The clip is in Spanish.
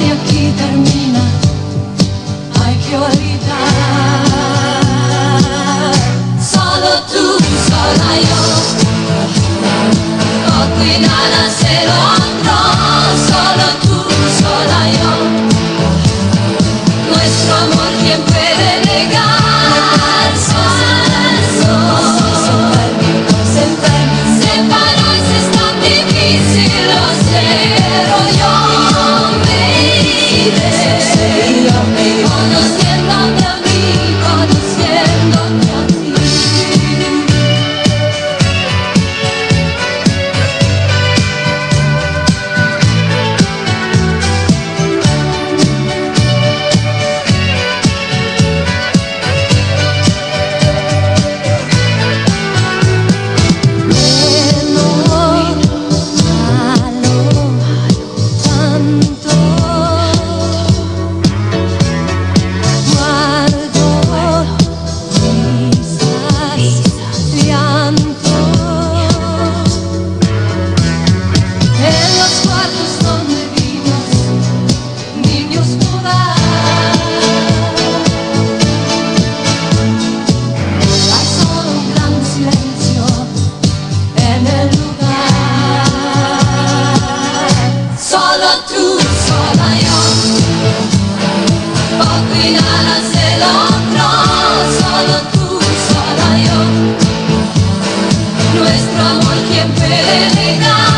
y aquí termina, hay que olvidar. Solo tú, sola yo, poco y nada se lo otro. Solo tú, sola yo, nuestro amor quién puede negar. Separarse es tan difícil, lo sé, pero yo me iré, conociéndote a mí, conociéndote a ti. Poco y nada se logró, solo tú, sola yo, nuestro amor quién puede negar.